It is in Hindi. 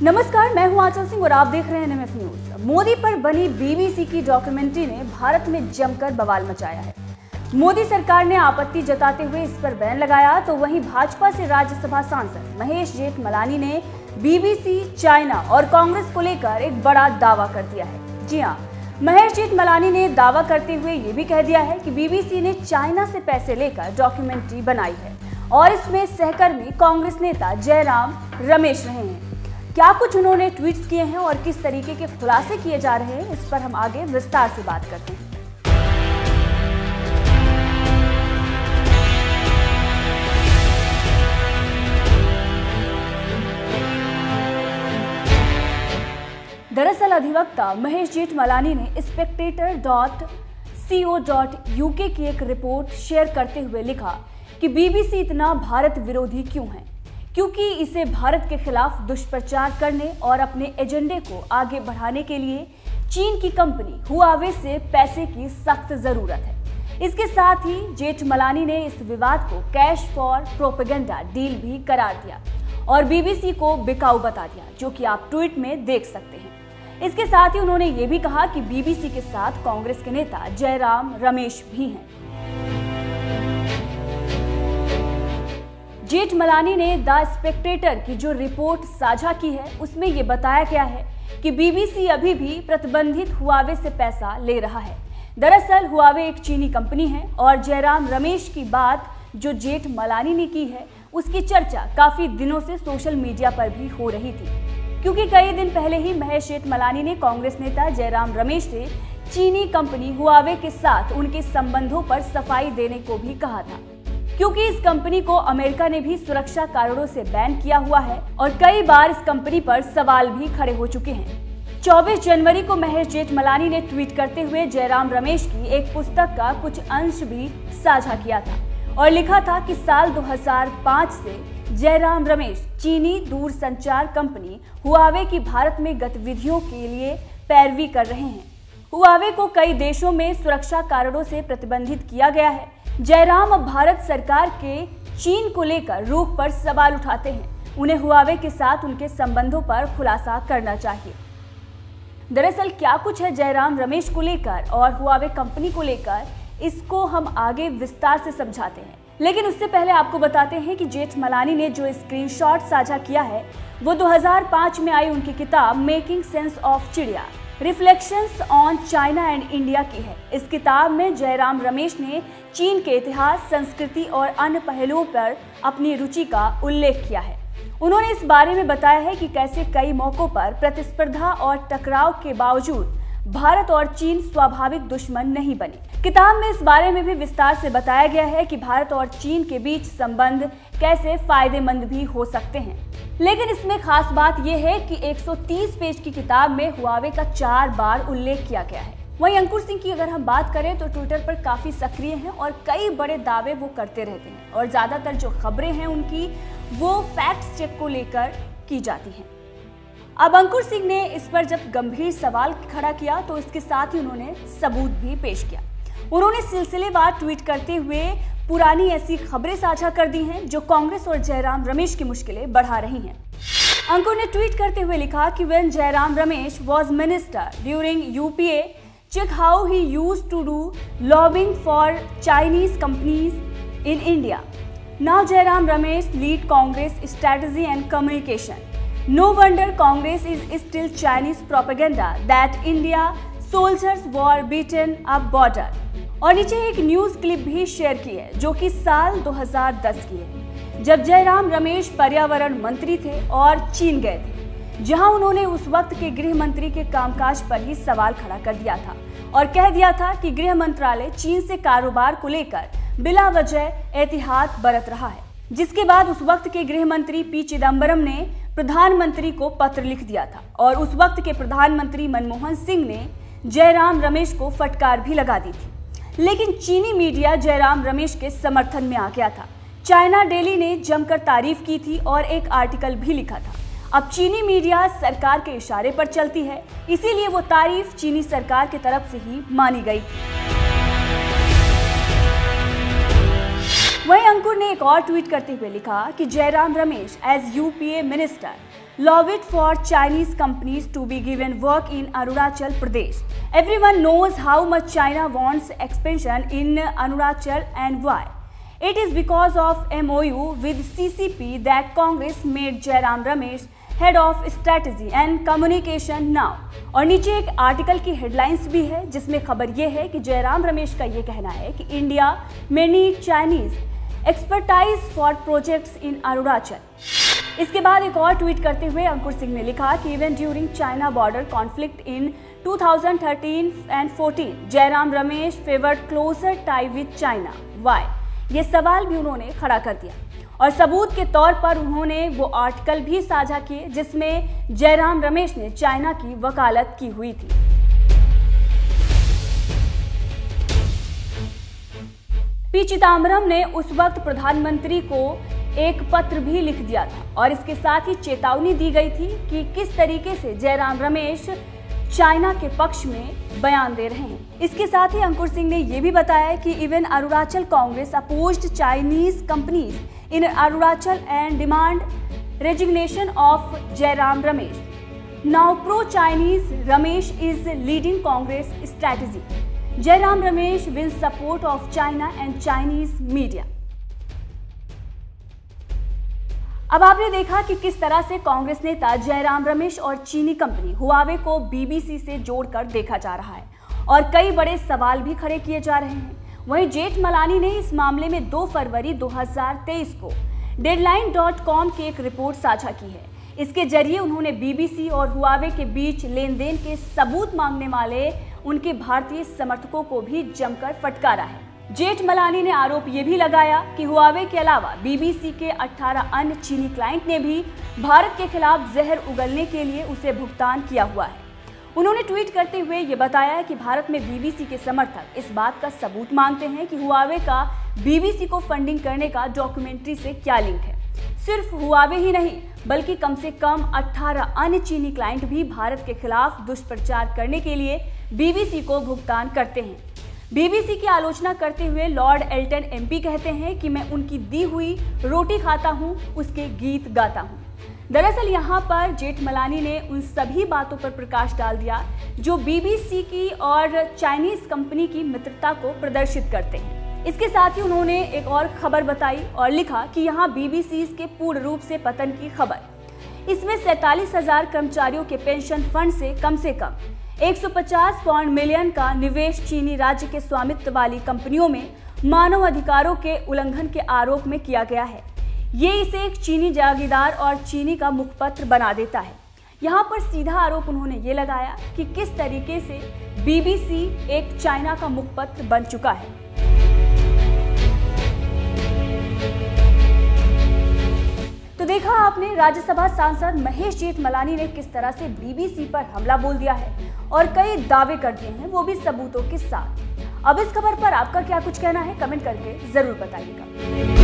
नमस्कार, मैं हूं आंचल सिंह और आप देख रहे हैं NMF न्यूज। मोदी पर बनी BBC की डॉक्यूमेंट्री ने भारत में जमकर बवाल मचाया है। मोदी सरकार ने आपत्ति जताते हुए इस पर बैन लगाया, तो वहीं भाजपा से राज्यसभा सांसद महेश जेठमलानी ने BBC, चाइना और कांग्रेस को लेकर एक बड़ा दावा कर दिया है। जी हां, महेश जेठमलानी ने दावा करते हुए ये भी कह दिया है कि BBC ने चाइना से पैसे लेकर डॉक्यूमेंट्री बनाई है और इसमें सहकर्मी कांग्रेस नेता जयराम रमेश रहे हैं। क्या कुछ उन्होंने ट्वीट्स किए हैं और किस तरीके के खुलासे किए जा रहे हैं, इस पर हम आगे विस्तार से बात करते हैं। दरअसल अधिवक्ता महेश जेठमलानी ने spectator.co.uk की एक रिपोर्ट शेयर करते हुए लिखा कि BBC इतना भारत विरोधी क्यों है, क्योंकि इसे भारत के खिलाफ दुष्प्रचार करने और अपने एजेंडे को आगे बढ़ाने के लिए चीन की कंपनी हुआवे से पैसे की सख्त जरूरत है। इसके साथ ही जेठमलानी ने इस विवाद को कैश फॉर प्रोपेगेंडा डील भी करार दिया और BBC को बिकाऊ बता दिया, जो कि आप ट्वीट में देख सकते हैं। इसके साथ ही उन्होंने ये भी कहा कि BBC के साथ कांग्रेस के नेता जयराम रमेश भी हैं। जेठमलानी ने द स्पेक्टेटर की जो रिपोर्ट साझा की है, उसमें यह बताया गया है कि BBC अभी भी प्रतिबंधित हुआवे से पैसा ले रहा है। दरअसल हुआवे एक चीनी कंपनी है और जयराम रमेश की बात जो जेठमलानी ने की है, उसकी चर्चा काफी दिनों से सोशल मीडिया पर भी हो रही थी, क्योंकि कई दिन पहले ही महेश जेठमलानी ने कांग्रेस नेता जयराम रमेश से चीनी कंपनी हुआवे के साथ उनके संबंधों पर सफाई देने को भी कहा था, क्योंकि इस कंपनी को अमेरिका ने भी सुरक्षा कारणों से बैन किया हुआ है और कई बार इस कंपनी पर सवाल भी खड़े हो चुके हैं। 24 जनवरी को महेश जेठमलानी ने ट्वीट करते हुए जयराम रमेश की एक पुस्तक का कुछ अंश भी साझा किया था और लिखा था कि साल 2005 से जयराम रमेश चीनी दूरसंचार कंपनी हुआवे की भारत में गतिविधियों के लिए पैरवी कर रहे हैं। हुआवे को कई देशों में सुरक्षा कारणों से प्रतिबंधित किया गया है। जयराम अब भारत सरकार के चीन को लेकर रुख पर सवाल उठाते हैं। उन्हें हुआवे के साथ उनके संबंधों पर खुलासा करना चाहिए। दरअसल क्या कुछ है जयराम रमेश को लेकर और हुआवे कंपनी को लेकर, इसको हम आगे विस्तार से समझाते हैं। लेकिन उससे पहले आपको बताते हैं कि जेठमलानी ने जो स्क्रीनशॉट साझा किया है, वो 2005 में आई उनकी किताब making sense of Chindia, reflections on China and India की है। इस किताब में जयराम रमेश ने चीन के इतिहास, संस्कृति और अन्य पहलुओं पर अपनी रुचि का उल्लेख किया है। उन्होंने इस बारे में बताया है कि कैसे कई मौकों पर प्रतिस्पर्धा और टकराव के बावजूद भारत और चीन स्वाभाविक दुश्मन नहीं बने। किताब में इस बारे में भी विस्तार से बताया गया है कि भारत और चीन के बीच संबंध कैसे फायदेमंद भी हो सकते हैं। लेकिन इसमें खास बात यह है कि 130 पेज की किताब में हुआवे का 4 बार उल्लेख किया गया है। वहीं अंकुर सिंह की अगर हम बात करें तो ट्विटर पर काफी सक्रिय हैं और कई बड़े दावे वो करते रहते हैं और ज्यादातर जो खबरें हैं उनकी वो फैक्ट चेक को लेकर की जाती हैं। अब अंकुर सिंह ने इस पर जब गंभीर सवाल खड़ा किया तो इसके साथ ही उन्होंने सबूत भी पेश किया। उन्होंने सिलसिलेवार ट्वीट करते हुए पुरानी ऐसी खबरें साझा कर दी हैं जो कांग्रेस और जयराम रमेश की मुश्किलें बढ़ा रही हैं। अंकुर ने ट्वीट करते हुए लिखा कि when Jairam Ramesh was minister during UPA, check how he used to do lobbying for Chinese companies in India. Now Jairam Ramesh lead Congress strategy and communication. No wonder Congress is still Chinese propaganda that India soldiers were beaten up border. और नीचे एक न्यूज क्लिप भी शेयर की है जो कि साल 2010 की है, जब जयराम रमेश पर्यावरण मंत्री थे और चीन गए थे, जहां उन्होंने उस वक्त के गृह मंत्री के कामकाज पर ही सवाल खड़ा कर दिया था और कह दिया था कि गृह मंत्रालय चीन से कारोबार को लेकर बिला वजह एहतियात बरत रहा है। जिसके बाद उस वक्त के गृह मंत्री P. चिदम्बरम ने प्रधानमंत्री को पत्र लिख दिया था और उस वक्त के प्रधानमंत्री मनमोहन सिंह ने जयराम रमेश को फटकार भी लगा दी थी। लेकिन चीनी मीडिया जयराम रमेश के समर्थन में आ गया था। चाइना डेली ने जमकर तारीफ की थी और एक आर्टिकल भी लिखा था। अब चीनी मीडिया सरकार के इशारे पर चलती है, इसीलिए वो तारीफ चीनी सरकार की तरफ से ही मानी गई थी। वहीं अंकुर ने एक और ट्वीट करते हुए लिखा कि Jairam Ramesh as UPA minister lobbied it for Chinese companies to be given work in Arunachal Pradesh. Everyone knows how much China wants expansion in Arunachal and why. It is because of MOU with CCP that Congress made Jairam Ramesh head of strategy and communication now. और नीचे एक आर्टिकल की हेडलाइंस भी है जिसमें खबर यह है कि जयराम रमेश का यह कहना है कि इंडिया में need Chinese expertise for projects in Arunachal. इसके बाद एक और ट्वीट करते हुए अंकुर सिंह ने लिखा कि even during China border conflict in 2013 and 14 Jairam Ramesh favoured closer tie with China. Why? ये सवाल भी उन्होंने खड़ा कर दिया और सबूत के तौर पर उन्होंने वो आर्टिकल भी साझा किए जिसमें जयराम रमेश ने चाइना की वकालत की हुई थी। पी चिदंबरम ने उस वक्त प्रधानमंत्री को एक पत्र भी लिख दिया था और इसके साथ ही चेतावनी दी गई थी कि किस तरीके से जयराम रमेश चाइना के पक्ष में बयान दे रहे हैं। इसके साथ ही अंकुर सिंह ने यह भी बताया कि even Arunachal Congress opposed Chinese companies in Arunachal and demand resignation of Jairam Ramesh. Now pro Chinese Ramesh is leading Congress strategy. Jairam Ramesh will support of China and Chinese media. अब आपने देखा कि किस तरह से कांग्रेस नेता जयराम रमेश और चीनी कंपनी हुआवे को बीबीसी से जोड़कर देखा जा रहा है और कई बड़े सवाल भी खड़े किए जा रहे हैं। वहीं जेठमलानी ने इस मामले में 2 फरवरी 2023 को deadline.com की एक रिपोर्ट साझा की है। इसके जरिए उन्होंने बीबीसी और हुआवे के बीच लेन देन के सबूत मांगने वाले उनके भारतीय समर्थकों को भी जमकर फटकारा है। जेठमलानी ने आरोप ये भी लगाया कि हुआवे के अलावा बीबीसी के 18 अन्य चीनी क्लाइंट ने भी भारत के खिलाफ जहर उगलने के लिए उसे भुगतान किया हुआ है। उन्होंने ट्वीट करते हुए ये बताया कि भारत में बीबीसी के समर्थक इस बात का सबूत मांगते हैं कि हुआवे का बीबीसी को फंडिंग करने का डॉक्यूमेंट्री से क्या लिंक है। सिर्फ हुआवे ही नहीं बल्कि कम से कम 18 अन्य चीनी क्लाइंट भी भारत के खिलाफ दुष्प्रचार करने के लिए बीबीसी को भुगतान करते हैं। बीबीसी की आलोचना करते हुए लॉर्ड एल्टन एमपी कहते हैं कि मैं उनकी दी हुई रोटी खाता हूं, उसके गीत गाता हूं। दरअसल यहां पर जेठमलानी ने उन सभी बातों पर प्रकाश डाल दिया जो बीबीसी की और चाइनीज कंपनी की मित्रता को प्रदर्शित करते हैं। इसके साथ ही उन्होंने एक और खबर बताई और लिखा कि यहां बीबीसी के पूर्ण रूप से पतन की खबर। इसमें 47,000 कर्मचारियों के पेंशन फंड से कम 150 मिलियन का निवेश चीनी राज्य के स्वामित्व वाली कंपनियों में मानव अधिकारों के उल्लंघन के आरोप में किया गया है। ये इसे एक चीनी जागीरदार और चीनी का मुखपत्र बना देता है। यहाँ पर सीधा आरोप उन्होंने ये लगाया कि किस तरीके से बीबीसी एक चाइना का मुखपत्र बन चुका है। तो देखा आपने राज्यसभा सांसद महेश जेठमलानी ने किस तरह से बीबीसी पर हमला बोल दिया है और कई दावे कर दिए हैं, वो भी सबूतों के साथ। अब इस खबर पर आपका क्या कुछ कहना है कमेंट करके जरूर बताइएगा।